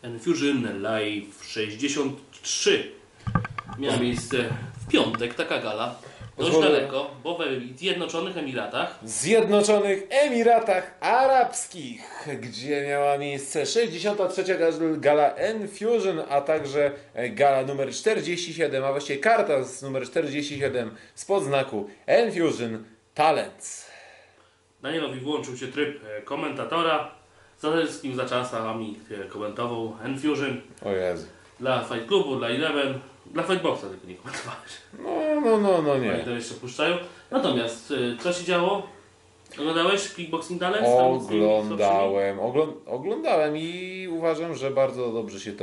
Enfusion Live 63 miała miejsce w piątek, taka gala. Dość daleko, bo w Zjednoczonych Emiratach. Zjednoczonych Emiratach Arabskich, gdzie miała miejsce 63. gala Enfusion, a także gala numer 47, a właściwie karta z numer 47 spod znaku Enfusion Talents. Danielowi włączył się tryb komentatora. Zalerskim za czasami komentował Enfusion. O Jezu. Dla Fight Clubu, dla Eleven, dla Fightboxa tylko nie komentowałeś. No nie. Oni to jeszcze puszczają. Natomiast co się działo? Oglądałeś Kickboxing Talents? Oglądałem i uważam, że bardzo dobrze się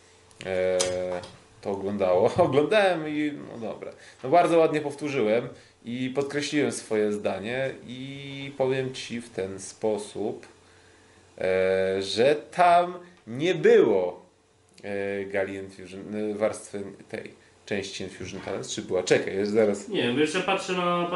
to oglądało. Oglądałem i no dobra. No bardzo ładnie powtórzyłem i podkreśliłem swoje zdanie i powiem Ci w ten sposób, że tam nie było gali Enfusion, warstwy tej części Enfusion Talents, czy była? Czekaj, jest zaraz. Nie wiem, jeszcze patrzę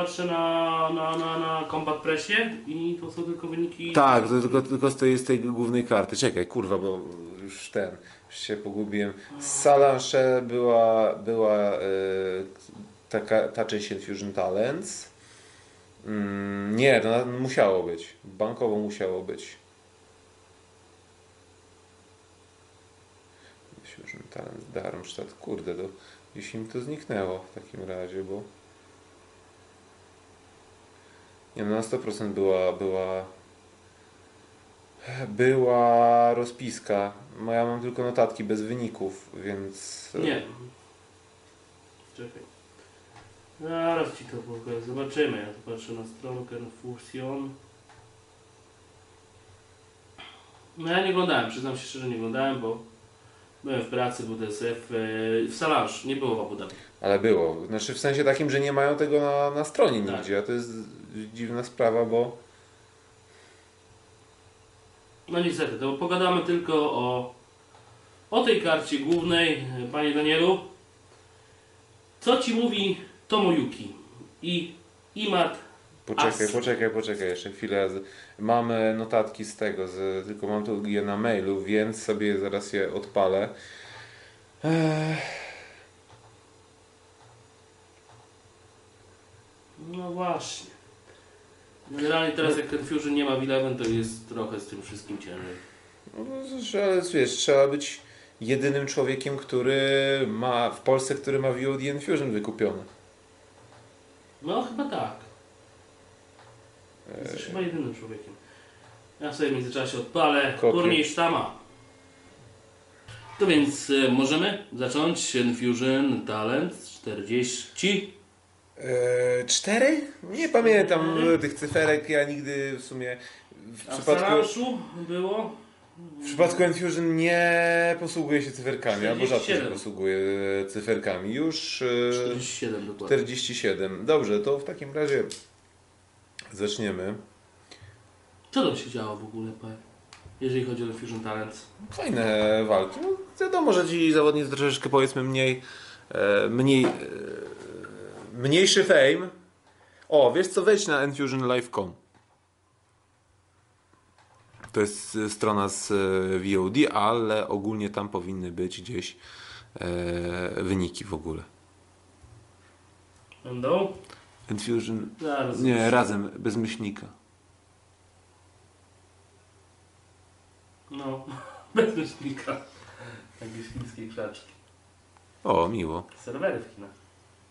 na Combat Pressie i to są tylko wyniki. Tak, to tylko z tej głównej karty. Czekaj, kurwa, bo już się pogubiłem. Z Salanche była ta część Enfusion Talents. Nie, to musiało być. Bankowo musiało być. Enfusion Talents Darmstadt. Kurde, to gdzieś im to zniknęło w takim razie, bo nie, no na 100% była rozpiska. Ja mam tylko notatki bez wyników, więc Nie. Czekaj. Zaraz Ci to pokażę. Zobaczymy. Ja tu patrzę na stronkę Enfusion. No ja nie oglądałem, przyznam się szczerze, nie oglądałem, bo byłem w pracy, był DSF w Salange, nie było w Abu Dhabi. ale było. Znaczy w sensie takim, że nie mają tego na stronie Tak. nigdzie, a to jest dziwna sprawa, bo No niestety, to pogadamy tylko o tej karcie głównej, panie Danielu. Co Ci mówi Tomoyuki i Imad Poczekaj, jeszcze chwilę. Mam notatki z tego, tylko mam tu je na mailu, więc sobie zaraz je odpalę. No właśnie. Generalnie teraz jak ten Fusion nie ma w Eleven, to jest trochę z tym wszystkim ciężej. No, ale wiesz, trzeba być jedynym człowiekiem, który ma w Polsce, który ma VOD Enfusion wykupiony. No chyba tak. Jesteś chyba jedynym człowiekiem. Ja sobie w międzyczasie odpalę turniej sztama. To więc możemy zacząć Enfusion Talent 40. 4? Nie pamiętam tych cyferek, ja nigdy w sumie A w Salange'u było? w przypadku Enfusion nie posługuję się cyferkami, albo rzadko się 47. posługuję cyferkami. Już 47 dokładnie. 47. Dobrze, to w takim razie zaczniemy. Co tam się działo w ogóle, jeżeli chodzi o Enfusion Talent? Fajne walki. No, wiadomo, że ci zawodnicy troszeczkę powiedzmy mniejszy fame. O, wiesz co, wejdź na enfusionlive.com. To jest strona z VOD, ale ogólnie tam powinny być gdzieś wyniki w ogóle. Będą? Enfusion. Zaraz. Nie, razem, bez myślnika. No, bez myślnika. Jakieś chińskie krzaczki. O, miło. Serwery w Chinach.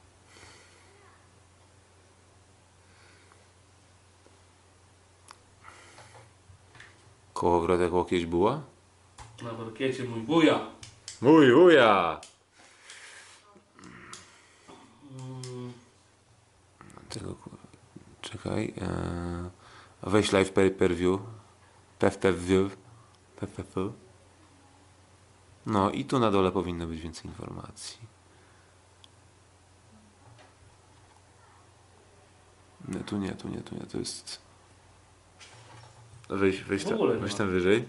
Kołowrotek jak łokieć była? Na parkiecie mój wuja. Mój wuja! Tego, czekaj. Weź live per view. PFV. No i tu na dole powinno być więcej informacji. Nie, tu nie. To jest... Weź tam wyżej.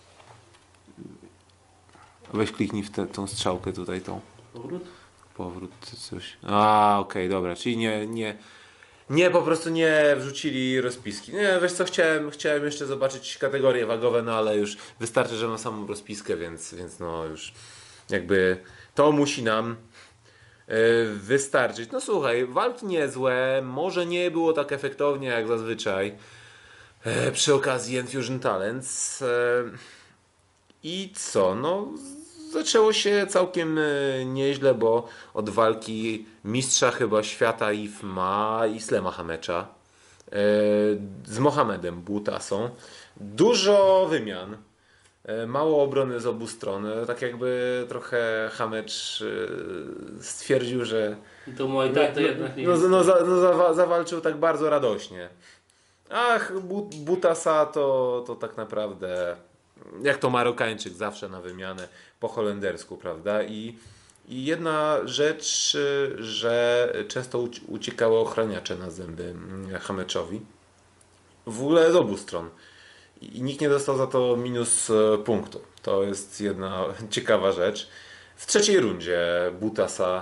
Weź kliknij w tą strzałkę tutaj, tą. Powrót? Powrót, coś. A, okej, dobra. Czyli Nie, po prostu nie wrzucili rozpiski. Nie, wiesz co, chciałem jeszcze zobaczyć kategorie wagowe, no ale już wystarczy, że na samą rozpiskę, więc no już jakby to musi nam wystarczyć. No słuchaj, walki niezłe, może nie było tak efektownie jak zazwyczaj przy okazji Enfusion Talents. I co? No, zaczęło się całkiem nieźle, bo od walki mistrza chyba świata IFMA Islema Hamecza z Mohamedem Boutasą. Dużo wymian. Mało obrony z obu stron. Tak jakby trochę Hamecz stwierdził, że I to Muay Thai to jednak nie jest. zawalczył tak bardzo radośnie. Ach, Boutasa to tak naprawdę jak to Marokańczyk zawsze na wymianę po holendersku, prawda? I jedna rzecz, że często uciekały ochraniacze na zęby Hameczowi. W ogóle z obu stron. I nikt nie dostał za to minus punktu. To jest jedna ciekawa rzecz. W trzeciej rundzie Boutasa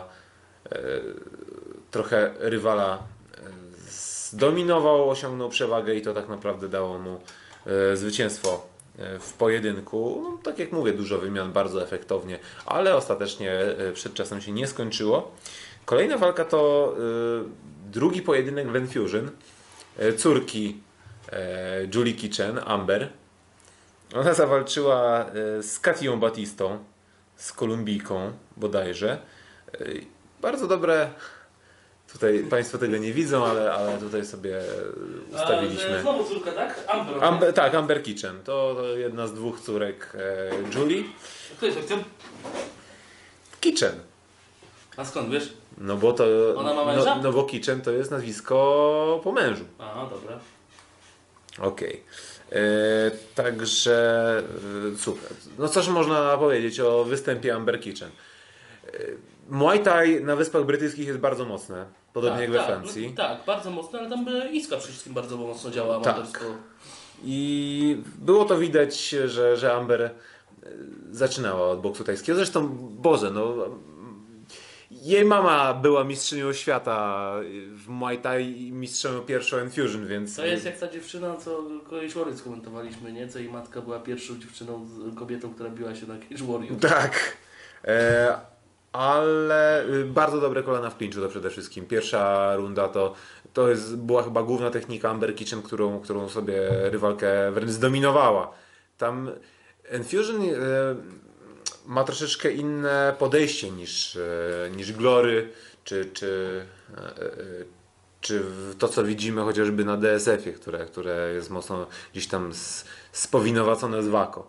trochę rywala zdominował, osiągnął przewagę i to tak naprawdę dało mu zwycięstwo w pojedynku. No, tak jak mówię, dużo wymian, bardzo efektownie, ale ostatecznie przed czasem się nie skończyło. Kolejna walka to drugi pojedynek w Enfusion córki Julie Kitchen, Amber. Ona zawalczyła z Katią Batistą, z Kolumbijką bodajże. Bardzo dobre. Tutaj Państwo tego nie widzą, ale tutaj sobie ustawiliśmy. Znowu córka, tak? Tak, Amber Kitchen. To jedna z dwóch córek Julie. Kto jest ojcem? Kitchen. A skąd wiesz? No bo to. Ona ma męża? No bo Kitchen to jest nazwisko po mężu. A, dobra. Okej. Także super. No cóż można powiedzieć o występie Amber Kitchen. Muay Thai na Wyspach Brytyjskich jest bardzo mocne, podobnie jak we Francji. No, tak, bardzo mocno, ale tam Iska przede wszystkim bardzo mocno działa amatorsko. Tak. I było to widać, że Amber zaczynała od boksu tajskiego. Zresztą, Boże, no jej mama była mistrzynią świata w Muay Thai i mistrzynią pierwszą Enfusion, więc... To jest jak ta dziewczyna, co Cage Warriors komentowaliśmy, nie? Co jej matka była pierwszą dziewczyną, kobietą, która biła się na Cage Warriors. Tak. Ale bardzo dobre kolana w clinchu to przede wszystkim. Pierwsza runda była chyba główna technika Amber Kitchen, którą sobie rywalkę wręcz zdominowała. Tam Enfusion ma troszeczkę inne podejście niż Glory, czy to, co widzimy chociażby na DSF-ie, które jest mocno gdzieś tam spowinowacone z Wako.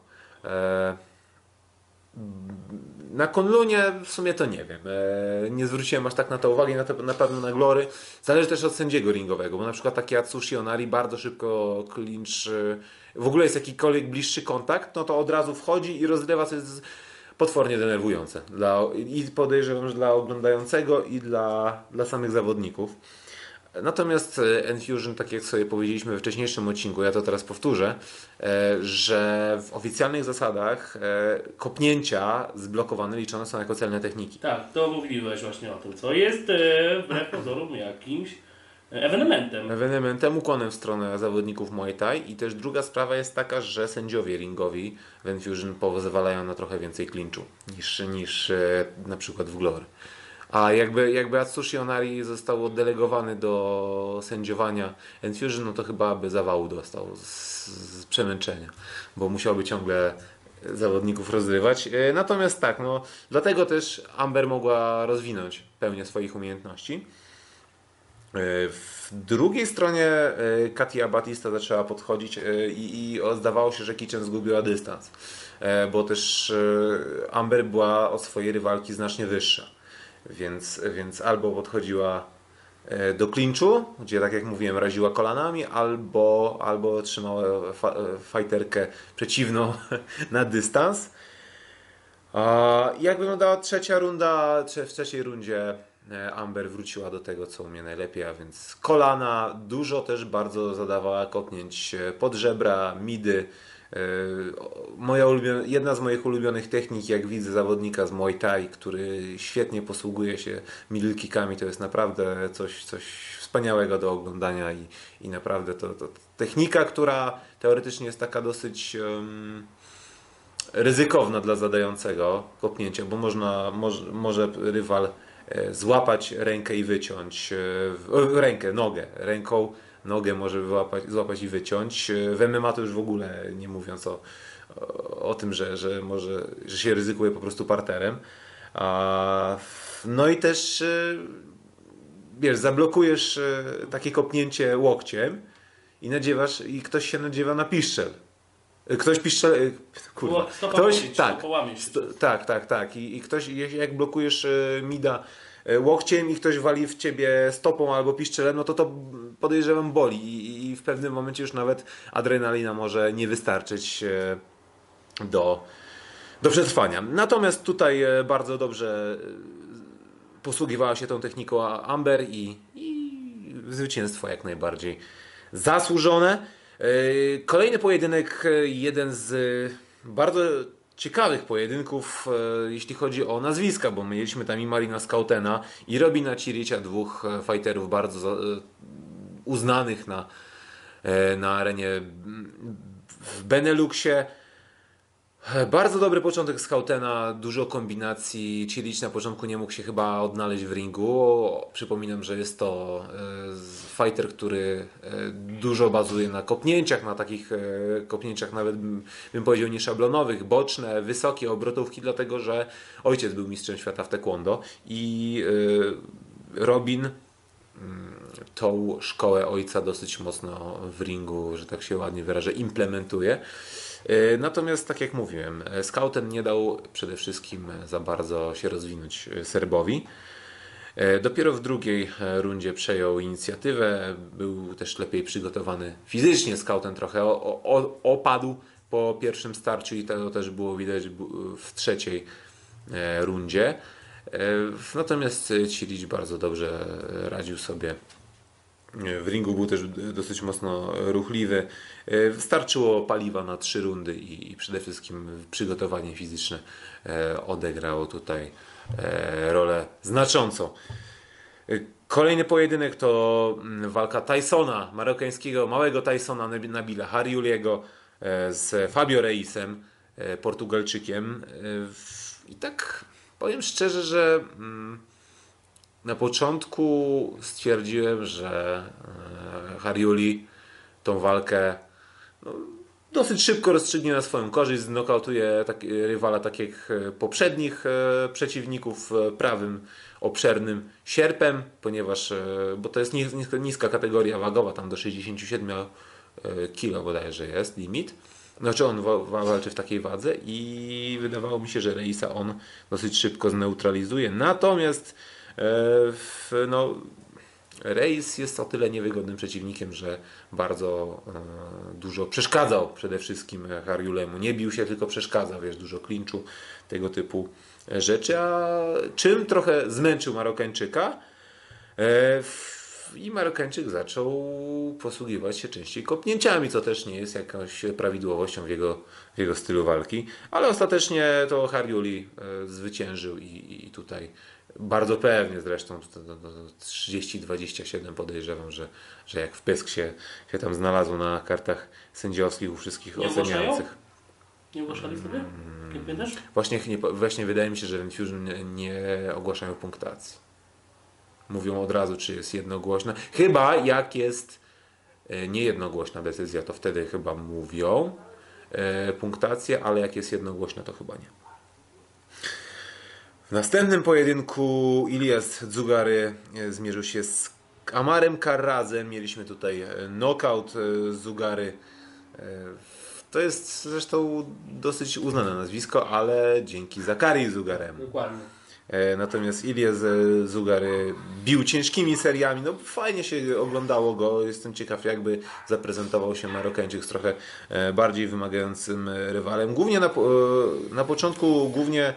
Na Kunlunie w sumie to nie wiem. Nie zwróciłem aż tak na to uwagi, na pewno na Glory. Zależy też od sędziego ringowego, bo na przykład taki Atsushi Onari bardzo szybko clinch, w ogóle jest jakikolwiek bliższy kontakt, no to od razu wchodzi i rozlewa, co jest potwornie denerwujące. I podejrzewam, że dla oglądającego i dla samych zawodników. Natomiast Enfusion, tak jak sobie powiedzieliśmy we wcześniejszym odcinku, ja to teraz powtórzę, że w oficjalnych zasadach kopnięcia zblokowane liczone są jako celne techniki. Tak, to mówiłeś właśnie o tym, co jest wbrew pozorom jakimś ewenementem. Ukłonem w stronę zawodników Muay Thai i też druga sprawa jest taka, że sędziowie ringowi w Enfusion pozwalają na trochę więcej clinchu niż na przykład w Glory. A jakby Atsushi Onari został oddelegowany do sędziowania Enfusion, no to chyba by zawału dostał z przemęczenia, bo musiałby ciągle zawodników rozrywać. Natomiast tak, no dlatego też Amber mogła rozwinąć pełnię swoich umiejętności. W drugiej stronie Katia Batista zaczęła podchodzić i zdawało się, że Kitchen zgubiła dystans, bo też Amber była od swojej rywalki znacznie wyższa. Więc albo podchodziła do clinchu, gdzie tak jak mówiłem raziła kolanami, albo trzymała fajterkę przeciwną na dystans. Jak wyglądała trzecia runda? W trzeciej rundzie Amber wróciła do tego, co umie najlepiej, a więc kolana, dużo też bardzo zadawała kopnięć pod żebra, midy, Jedna z moich ulubionych technik, jak widzę zawodnika z Muay Thai, który świetnie posługuje się middle kickami, to jest naprawdę coś wspaniałego do oglądania i naprawdę to technika, która teoretycznie jest taka dosyć ryzykowna dla zadającego kopnięcia, bo może rywal złapać rękę i wyciąć, nogę może złapać i wyciąć. W MMA to już w ogóle nie mówiąc o tym, że się ryzykuje po prostu parterem. No i też wiesz, zablokujesz takie kopnięcie łokciem i ktoś się nadziewa na piszczel. Ktoś piszczel. Kurwa. Tak. I ktoś, jak blokujesz mida łokciem i ktoś wali w ciebie stopą albo piszczelem, no to podejrzewam boli i w pewnym momencie już nawet adrenalina może nie wystarczyć do przetrwania. Natomiast tutaj bardzo dobrze posługiwała się tą techniką Amber i zwycięstwo jak najbardziej zasłużone. Kolejny pojedynek, jeden z bardzo ciekawych pojedynków, jeśli chodzi o nazwiska, bo mieliśmy tam i Marina Skautena i Robina Ćiricia, dwóch fighterów bardzo uznanych na arenie w Beneluxie. Bardzo dobry początek Skautena, dużo kombinacji. Ćirić na początku nie mógł się chyba odnaleźć w ringu. Przypominam, że jest to fighter, który dużo bazuje na kopnięciach, na takich kopnięciach nawet bym powiedział nieszablonowych, boczne, wysokie obrotówki, dlatego że ojciec był mistrzem świata w taekwondo i Robin tą szkołę ojca dosyć mocno w ringu, że tak się ładnie wyrażę, implementuje. Natomiast, tak jak mówiłem, Skauten nie dał przede wszystkim za bardzo się rozwinąć Serbowi. Dopiero w drugiej rundzie przejął inicjatywę, był też lepiej przygotowany fizycznie. Skauten trochę opadł po pierwszym starciu i to też było widać w trzeciej rundzie. Natomiast Ćirić bardzo dobrze radził sobie. W ringu był też dosyć mocno ruchliwy. Wystarczyło paliwa na 3 rundy i przede wszystkim przygotowanie fizyczne odegrało tutaj rolę znaczącą. Kolejny pojedynek to walka Tysona, marokańskiego małego Tysona Nabila Hariuliego z Fabio Reisem, Portugalczykiem. I tak powiem szczerze, że na początku stwierdziłem, że Hariuli tą walkę dosyć szybko rozstrzygnie na swoją korzyść, znokautuje rywala tak jak poprzednich przeciwników prawym, obszernym sierpem, bo to jest niska kategoria wagowa, tam do 67 kg bodajże jest limit. Znaczy on walczy w takiej wadze i wydawało mi się, że Reisa on dosyć szybko zneutralizuje. Natomiast Reis jest o tyle niewygodnym przeciwnikiem, że bardzo dużo przeszkadzał przede wszystkim Hariulemu. Nie bił się, tylko przeszkadzał, dużo klinczu, tego typu rzeczy, a czym trochę zmęczył Marokańczyka i Marokańczyk zaczął posługiwać się częściej kopnięciami, co też nie jest jakąś prawidłowością w jego stylu walki, ale ostatecznie to Hariuli zwyciężył i tutaj bardzo pewnie zresztą 30-27 podejrzewam, że jak w pysk się tam znalazło na kartach sędziowskich u wszystkich oceniających. Nie ogłaszali sobie? Nie pamiętasz? Właśnie wydaje mi się, że Fusion nie ogłaszają punktacji. Mówią od razu, czy jest jednogłośna. Chyba jak jest niejednogłośna decyzja, to wtedy chyba mówią punktację, ale jak jest jednogłośna, to chyba nie. W następnym pojedynku Ilias Dzugary zmierzył się z Amarem Karrazem. Mieliśmy tutaj knockout Dzugary. To jest zresztą dosyć uznane nazwisko, ale dzięki Zakari Dzugaremu. Dokładnie. Natomiast Ilias Dzugary bił ciężkimi seriami. Fajnie się oglądało go. Jestem ciekaw, jakby zaprezentował się Marokańczyk z trochę bardziej wymagającym rywalem. Głównie na początku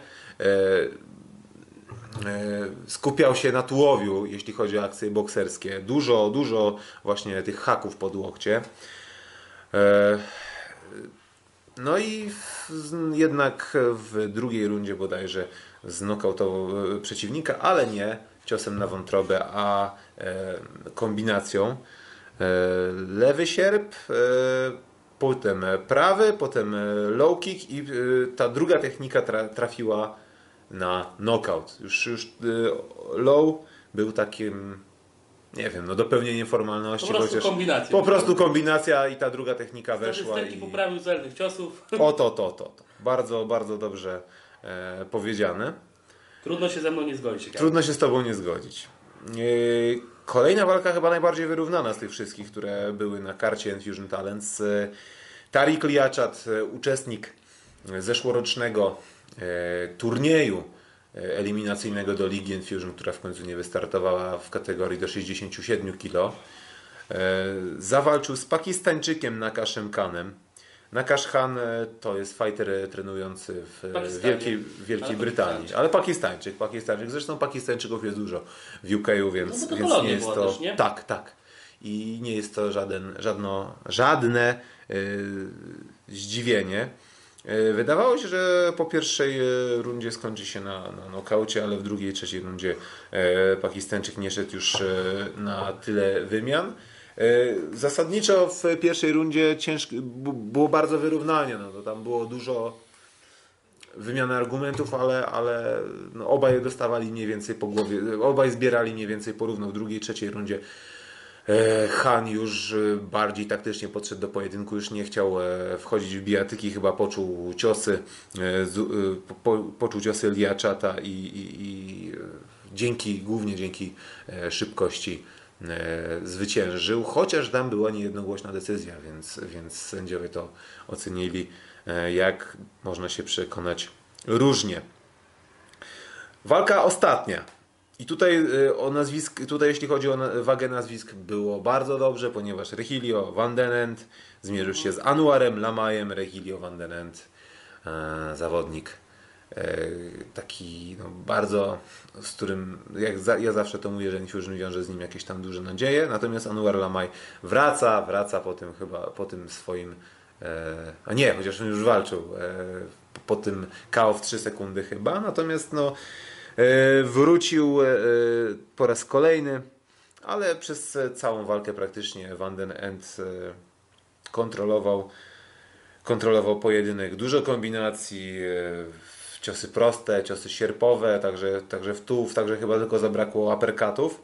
skupiał się na tułowiu, jeśli chodzi o akcje bokserskie. Dużo właśnie tych haków pod łokcie. No i jednak w drugiej rundzie bodajże znokautował przeciwnika, ale nie ciosem na wątrobę, a kombinacją. Lewy sierp, potem prawy, potem low kick i ta druga technika trafiła na knockout. Już low był takim, nie wiem, no dopełnieniem formalności. Po prostu kombinacja. Po prostu kombinacja i ta druga technika weszła. Stęki poprawił celnych ciosów. To. Bardzo, bardzo dobrze powiedziane. Trudno się ze mną nie zgodzić. Trudno się z Tobą nie zgodzić. Kolejna walka chyba najbardziej wyrównana z tych wszystkich, które były na karcie Enfusion Talents. Tariq Liachat, uczestnik zeszłorocznego turnieju eliminacyjnego do Ligi Enfusion, która w końcu nie wystartowała w kategorii do 67 kg. Zawalczył z Pakistańczykiem Nakashem Khanem. Nakash Khan to jest fighter trenujący w Wielkiej Brytanii, ale Pakistańczyk. Zresztą Pakistańczyków jest dużo w UK, więc, no więc nie jest to. Też, nie? Tak. I nie jest to żadne zdziwienie. Wydawało się, że po pierwszej rundzie skończy się na nokaucie, ale w drugiej, trzeciej rundzie Pakistańczyk nie szedł już na tyle wymian. Zasadniczo w pierwszej rundzie było bardzo wyrównanie. No, to tam było dużo wymiany argumentów, ale no, obaj dostawali mniej więcej po głowie, obaj zbierali mniej więcej porówno. W drugiej, trzeciej rundzie Khan już bardziej taktycznie podszedł do pojedynku, już nie chciał wchodzić w bijatyki, chyba poczuł ciosy, Liachata i głównie dzięki szybkości zwyciężył, chociaż tam była niejednogłośna decyzja, więc sędziowie to ocenili, jak można się przekonać, różnie. Walka ostatnia. I tutaj jeśli chodzi o wagę nazwisk, było bardzo dobrze, ponieważ Regilio Van den Ende zmierzył się z Anwarem Lamajem. Regilio Van den Ende, zawodnik taki bardzo, z którym ja zawsze to mówię, że Enfusion wiąże z nim jakieś tam duże nadzieje. Natomiast Anwar Lamaj wraca po tym swoim, a nie, chociaż on już walczył po tym KO w 3 sekundy chyba. Natomiast wrócił po raz kolejny, ale przez całą walkę praktycznie Van den Ende kontrolował pojedynek. Dużo kombinacji, ciosy proste, ciosy sierpowe, także w tułów, także chyba tylko zabrakło uppercutów.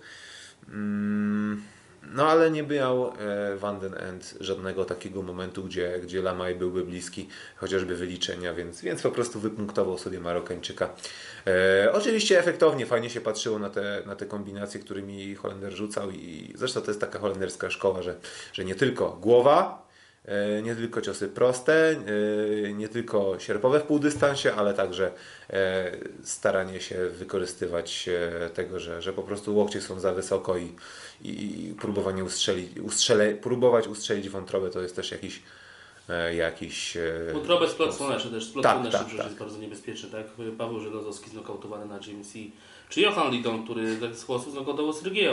No ale nie miał Van den Ende żadnego takiego momentu, gdzie Lamaj byłby bliski chociażby wyliczenia, więc po prostu wypunktował sobie Marokańczyka. Oczywiście efektownie, fajnie się patrzyło na te kombinacje, którymi Holender rzucał i zresztą to jest taka holenderska szkoła, że nie tylko głowa, nie tylko ciosy proste, nie tylko sierpowe w półdystansie, ale także staranie się wykorzystywać tego, że po prostu łokcie są za wysoko i próbowanie próbować ustrzelić wątrobę to jest też jakiś wątrobę z Splot-Słoneczny też. Splot-Słoneczny tak. jest bardzo niebezpieczny, tak? Paweł Żelazowski znokautowany na GMC. Czy Johan Lidon, który tak z głosu znokautował Sergeja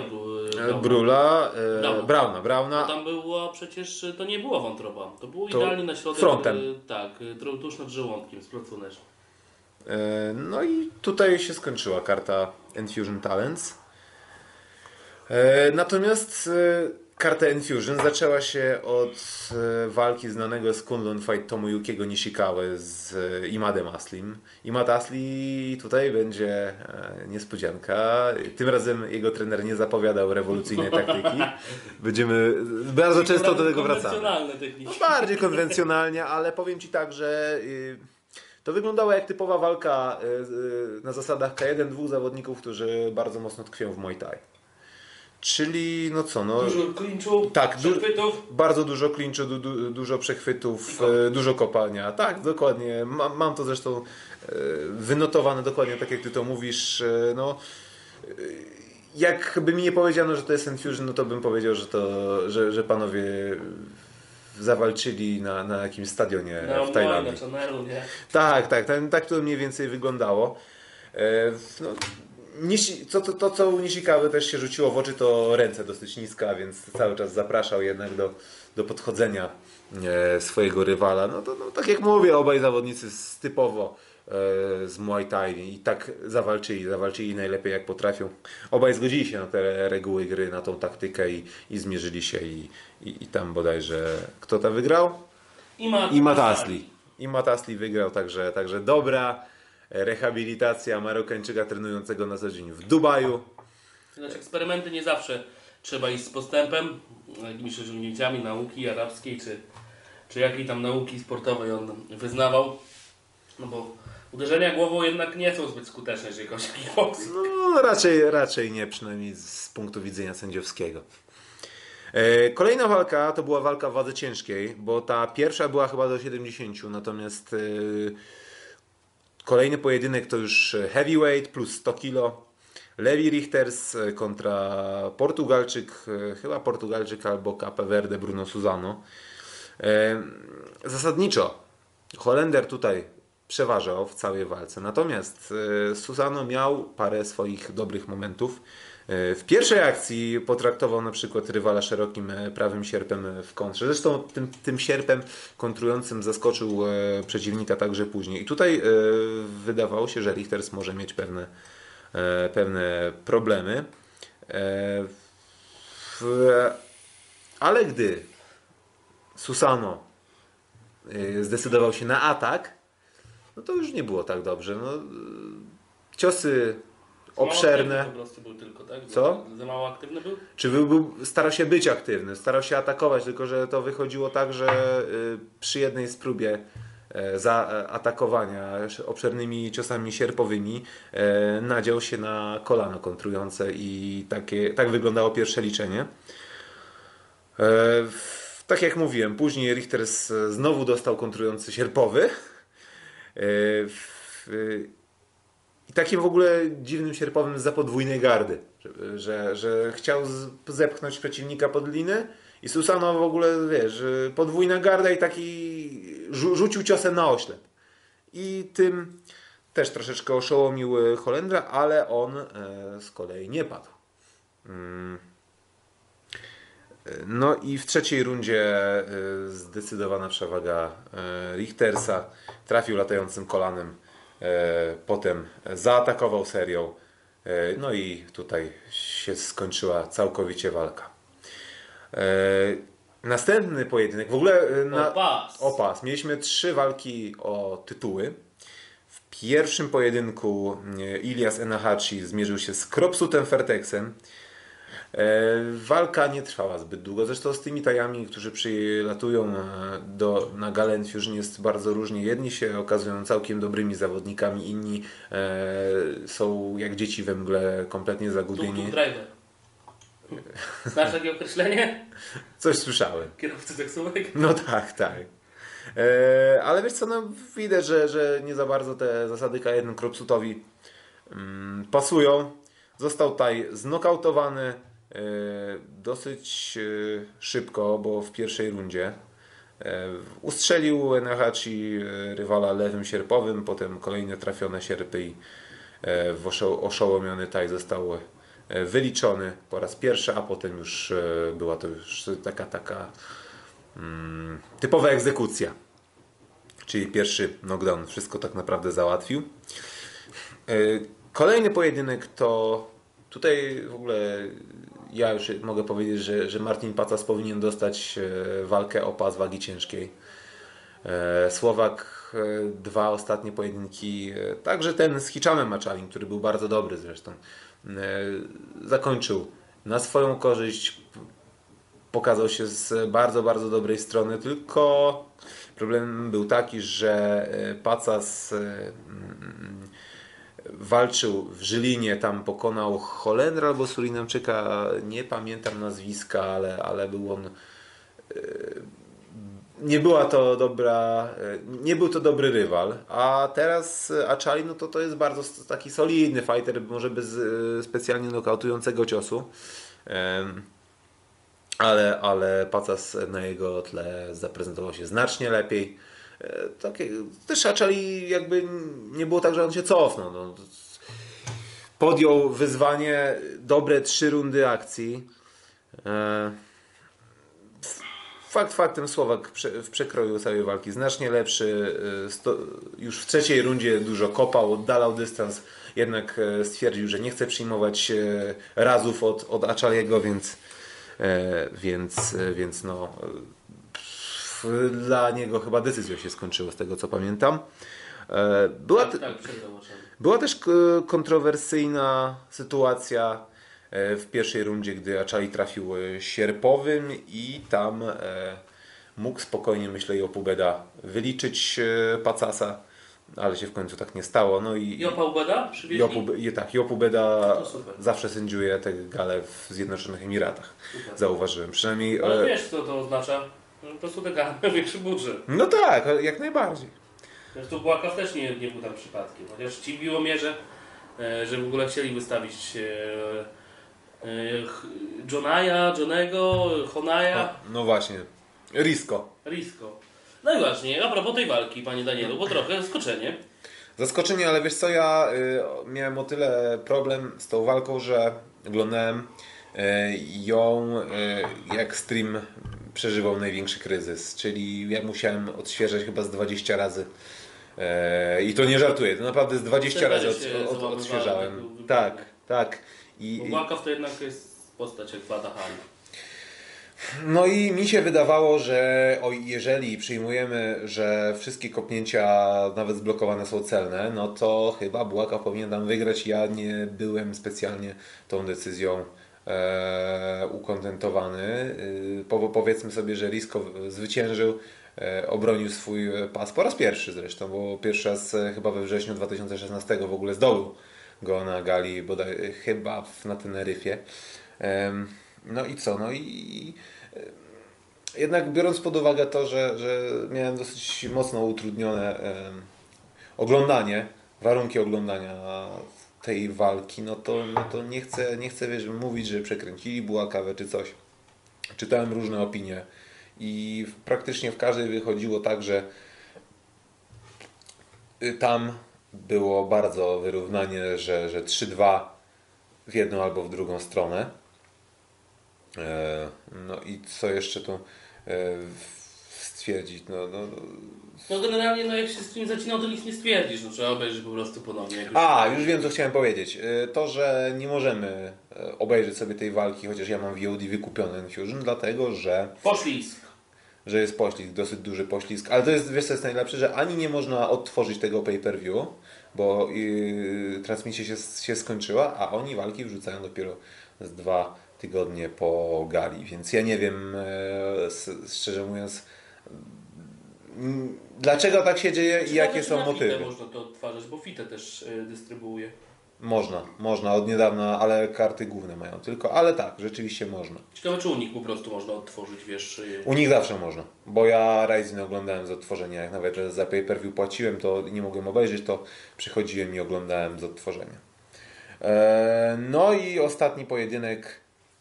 Brauna. No tam było przecież, to nie była wątroba. To było idealnie na środek. Frontem. Tak, tuż nad żołądkiem, Splot-Słoneczny. No i tutaj się skończyła karta Enfusion Talents. Natomiast karta Enfusion zaczęła się od walki znanego z Kunlun Fight Tomoyukiego Nishikawy z Imadem Aslim. Imad Asli tutaj będzie niespodzianka. Tym razem jego trener nie zapowiadał rewolucyjnej taktyki. Będziemy bardzo często do tego wracamy. Konwencjonalne techniki. No, bardziej konwencjonalnie, ale powiem Ci tak, że to wyglądało jak typowa walka na zasadach K1 dwóch zawodników, którzy bardzo mocno tkwią w Muay Thai. Czyli Dużo klinczu, tak, przechwytów. bardzo dużo klinczu, dużo przechwytów, dużo kopania. Tak, dokładnie. Mam to zresztą wynotowane dokładnie tak jak Ty to mówisz. Jakby mi nie powiedziano, że to jest Enfusion, no to bym powiedział, że panowie zawalczyli na jakimś stadionie w Tajlandii. Tak to mniej więcej wyglądało. Co u Nishikawy też się rzuciło w oczy, to ręce dosyć niska, więc cały czas zapraszał jednak do podchodzenia swojego rywala. No to tak jak mówię, obaj zawodnicy typowo z Muay Thai i tak zawalczyli najlepiej jak potrafią. Obaj zgodzili się na te reguły gry, na tą taktykę i zmierzyli się i tam bodajże kto tam wygrał? I Matt Asli. I Matt Asli wygrał, także dobra rehabilitacja Marokańczyka trenującego na co dzień w Dubaju. Znaczy, eksperymenty nie zawsze trzeba iść z postępem, jakimiś osiągnięciami nauki arabskiej, czy jakiej tam nauki sportowej on wyznawał. No bo uderzenia głową jednak nie są zbyt skuteczne, jeżeli chodzi o kickboxing. No raczej nie, przynajmniej z punktu widzenia sędziowskiego. Kolejna walka to była walka w wadze ciężkiej, bo ta pierwsza była chyba do 70, natomiast kolejny pojedynek to już heavyweight plus 100 kg. Levi Richters kontra chyba Portugalczyk albo Cape Verde Bruno Suzano. Zasadniczo Holender tutaj przeważał w całej walce, natomiast Suzano miał parę swoich dobrych momentów. W pierwszej akcji potraktował na przykład rywala szerokim prawym sierpem w kontrze. Zresztą tym sierpem kontrującym zaskoczył przeciwnika także później. I tutaj wydawało się, że Richters może mieć pewne problemy. Ale gdy Susano zdecydował się na atak, no to już nie było tak dobrze. No, ciosy obszerne. Po prostu był tylko, tak? Co? Za mało aktywny był? Czy starał się być aktywny, starał się atakować, tylko że to wychodziło tak, że przy jednej spróbie zaatakowania obszernymi ciosami sierpowymi nadział się na kolano kontrujące i tak wyglądało pierwsze liczenie. Tak jak mówiłem, później Richters znowu dostał kontrujący sierpowy. I takim w ogóle dziwnym sierpowym za podwójnej gardy, że chciał zepchnąć przeciwnika pod liny i Susano w ogóle, wiesz, podwójna garda i taki rzucił ciosem na oślep. I tym też troszeczkę oszołomił Holendra, ale on z kolei nie padł. No i w trzeciej rundzie zdecydowana przewaga Richtersa. Trafił latającym kolanem, potem zaatakował serią. No i tutaj się skończyła całkowicie walka. Następny pojedynek, w ogóle o pas. Mieliśmy 3 walki o tytuły. W pierwszym pojedynku Ilias Enahashi zmierzył się z Kropsutem Ferteksem. Walka nie trwała zbyt długo. Zresztą z tymi tajami, którzy przylatują na Galę Fusion jest bardzo różnie. Jedni się okazują całkiem dobrymi zawodnikami, inni są jak dzieci we mgle, kompletnie zagubieni. Driver. Znasz takie określenie? Coś słyszałem. Kierowcy taksówek? No tak. Ale wiesz co, no widać, że nie za bardzo te zasady K1 Kropsutowi pasują. Został tutaj znokautowany dosyć szybko, bo w pierwszej rundzie ustrzelił Enahashi rywala lewym sierpowym, potem kolejne trafione sierpy i oszołomiony taj został wyliczony po raz pierwszy, a potem już była to już taka typowa egzekucja, czyli pierwszy knockdown wszystko tak naprawdę załatwił. Kolejny pojedynek to tutaj w ogóle ja już mogę powiedzieć, że Martin Pacas powinien dostać walkę o pas wagi ciężkiej. Słowak 2 ostatnie pojedynki, także ten z Hiczamem Machalin, który był bardzo dobry zresztą, zakończył na swoją korzyść, pokazał się z bardzo, bardzo dobrej strony, tylko problem był taki, że Pacas walczył w Żylinie, tam pokonał Holendra albo Surinamczyka, nie pamiętam nazwiska, ale był on nie był to dobry rywal, a teraz Achali, no to jest bardzo taki solidny fighter, może bez specjalnie nokautującego ciosu, ale Pacas na jego tle zaprezentował się znacznie lepiej. Też Achali jakby nie było tak, że on się cofnął. No. Podjął wyzwanie, dobre 3 rundy akcji. Fakt faktem, Słowak w przekroju całej walki znacznie lepszy. Już w trzeciej rundzie dużo kopał, oddalał dystans, jednak stwierdził, że nie chce przyjmować razów od Achaliego, więc no, dla niego chyba decyzją się skończyło, z tego co pamiętam. Przegrał oczami. Była też kontrowersyjna sytuacja w pierwszej rundzie, gdy Achali trafił sierpowym i tam mógł spokojnie, myślę, Jopubeda wyliczyć Pacasa, ale się w końcu tak nie stało. No i Jopa Ubeda przywieźli? Jopubeda To super. zawsze sędziuje tę galę w Zjednoczonych Emiratach. Super. Zauważyłem. Przynajmniej. Ale wiesz co to oznacza? Że po prostu taka większy budżet. No tak, jak najbardziej. Zresztą Błakaw też nie był tam przypadkiem. Chociaż ci Biłomierze, że w ogóle chcieli wystawić Johnego, Honaja, No właśnie. Risko. Risko. No i właśnie, a propos tej walki, panie Danielu, bo trochę zaskoczenie. Zaskoczenie, ale wiesz co, ja miałem o tyle problem z tą walką, że oglądałem ją jak stream przeżywał największy kryzys, czyli ja musiałem odświeżać chyba z 20 razy. I to nie żartuję, to naprawdę z 20 razy odświeżałem. Tak. Bo Błakaw to jednak jest postać jak Wada Hali. No i mi się wydawało, że jeżeli przyjmujemy, że wszystkie kopnięcia nawet zblokowane są celne, no to chyba Błakaw powinien tam wygrać. Ja nie byłem specjalnie tą decyzją ukontentowany. Powiedzmy sobie, że Risko zwyciężył, obronił swój pas po raz pierwszy zresztą, bo pierwszy raz chyba we wrześniu 2016 w ogóle zdobył go na gali, bodaj chyba na Teneryfie. No i co? No i jednak biorąc pod uwagę to, że miałem dosyć mocno utrudnione warunki oglądania tej walki, no to nie chcę wiesz, mówić, że przekręcili Bułakawę czy coś. Czytałem różne opinie i praktycznie w każdej wychodziło tak, że tam było bardzo wyrównanie, że 3-2 w jedną albo w drugą stronę. No i co jeszcze tu stwierdzić? No generalnie, no jak się z tym zacinał, to nic nie stwierdzisz. No, trzeba obejrzeć po prostu ponownie. Już wiem, co chciałem powiedzieć. To, że nie możemy obejrzeć sobie tej walki, chociaż ja mam VOD wykupiony Infusion, dlatego, że Poślizg. że jest poślizg, dosyć duży poślizg. Ale to jest, wiesz co jest najlepsze, że ani nie można odtworzyć tego pay-per-view, bo transmisja się skończyła, a oni walki wrzucają dopiero z 2 tygodnie po gali, więc ja nie wiem, szczerze mówiąc, dlaczego tak się dzieje i jakie są motywy. Fite można to odtwarzać, bo Fite też dystrybuuje. Można od niedawna, ale karty główne mają tylko, ale tak, rzeczywiście można. Ciekawe, czy u nich po prostu można odtworzyć, wiesz... U nich zawsze można, bo ja Rising oglądałem z odtworzenia, jak nawet za pay-per-view płaciłem, to nie mogłem obejrzeć, to przychodziłem i oglądałem z odtworzenia. No i ostatni pojedynek.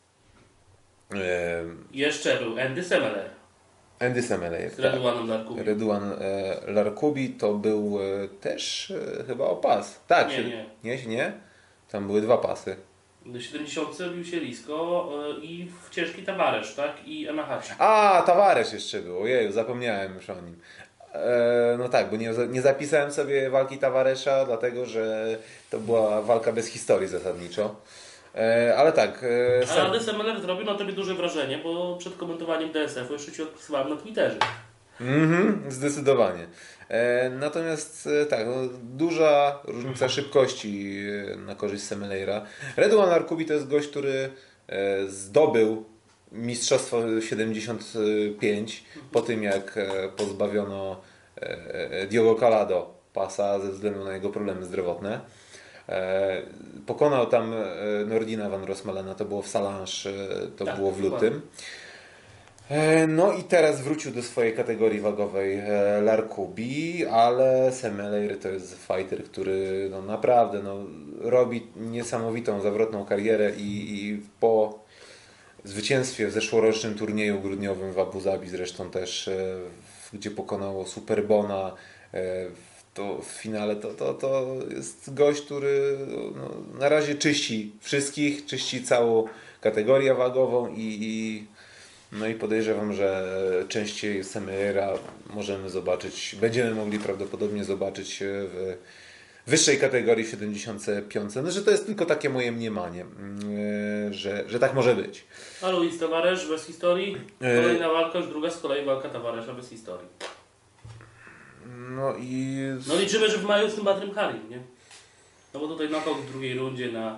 Jeszcze był Andy Semeler. Andy Semeler. Z Redouanem Larkubi. Redouan Larkubi to był też chyba o pas. Tak. Nie? Tam były 2 pasy. W 70 bił się Risko i w ciężki Tavaresz, tak? I Anahashi. Tavaresz jeszcze był. Ojeju, zapomniałem już o nim. No tak, bo nie zapisałem sobie walki Tavaresza, dlatego że to była walka bez historii zasadniczo. Ale tak. Ale Andy Semeler zrobił na tobie duże wrażenie, bo przed komentowaniem DSF-u jeszcze ci odpisywałem na Twitterze. Zdecydowanie. Natomiast tak, duża różnica szybkości na korzyść Semelera. Redouan Larkubi to jest gość, który zdobył mistrzostwo 75 po tym, jak pozbawiono Diogo Calado pasa ze względu na jego problemy zdrowotne. Pokonał tam Nordina van Rosmalena, to było w Salange, było w lutym. No i teraz wrócił do swojej kategorii wagowej Larkubi, ale Semeler to jest fighter, który naprawdę robi niesamowitą, zawrotną karierę i po zwycięstwie w zeszłorocznym turnieju grudniowym w Abu Zabi zresztą też, gdzie pokonało Superbona, to w finale to jest gość, który na razie czyści wszystkich, czyści całą kategorię wagową i No i podejrzewam, że częściej Semira będziemy mogli prawdopodobnie zobaczyć w wyższej kategorii 75. No, że to jest tylko takie moje mniemanie, że tak może być. A Luis Tavares bez historii. Kolejna walka, już druga z kolei walka Tavaresa bez historii. No i... No liczymy, że w maju z tym Badrem Harim, nie? No bo tutaj knockout w drugiej rundzie na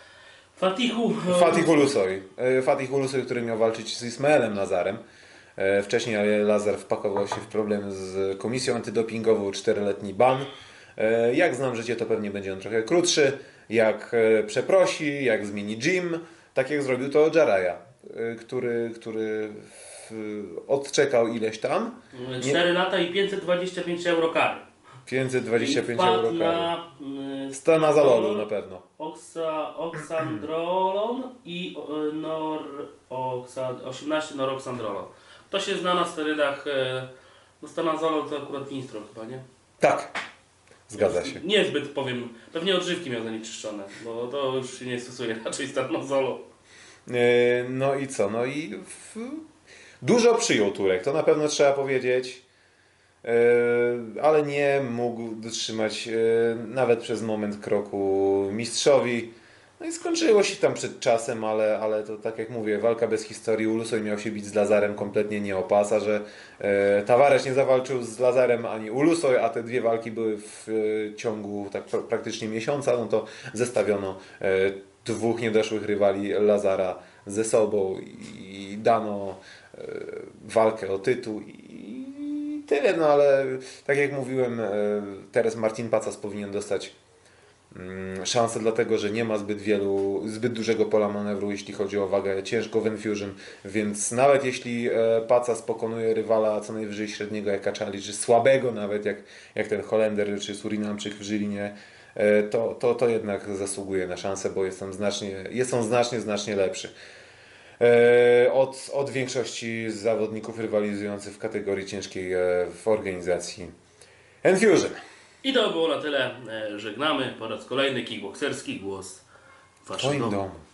Fatih Ulusoy. Fatih Ulusoy, który miał walczyć z Ismaelem Lazarem. Wcześniej ale Lazar wpakował się w problemy z komisją antydopingową, 4-letni ban. Jak znam życie, to pewnie będzie on trochę krótszy. Jak przeprosi, jak zmieni gym, tak jak zrobił to Jaraja, który odczekał ileś tam. 4 lata i 525 euro kary. 525 I euro wpadł kary. Stana za lolu na pewno. Oxandrolon i 18 Noroxandrolon. To się zna na sterydach. No stanazolol to akurat Winstrol chyba, nie? Tak, zgadza się. Niezbyt powiem, pewnie odżywki miał zanieczyszczone, bo to już się nie stosuje raczej stanazolol. No i co? Dużo przyjął Turek, to na pewno trzeba powiedzieć. Ale nie mógł dotrzymać nawet przez moment kroku mistrzowi. No i skończyło się tam przed czasem, ale to tak jak mówię, walka bez historii. Ulusoy miał się bić z Lazarem kompletnie nie o pas, a że Tavares nie zawalczył z Lazarem ani Ulusoy, a te dwie walki były w ciągu tak praktycznie miesiąca, no to zestawiono dwóch niedoszłych rywali Lazara ze sobą i dano walkę o tytuł i tyle, no ale tak jak mówiłem, teraz Marcin Pacas powinien dostać szansę, dlatego że nie ma zbyt dużego pola manewru, jeśli chodzi o wagę ciężką w Enfusion, więc nawet jeśli Pacas pokonuje rywala co najwyżej średniego jak Kaczali, czy słabego nawet jak ten Holender czy Surinamczyk w Żylinie, to jednak zasługuje na szansę, bo jest on znacznie lepszy od większości zawodników rywalizujących w kategorii ciężkiej w organizacji Enfusion. I to było na tyle. Żegnamy po raz kolejny kickbokserski głos w waszym domu.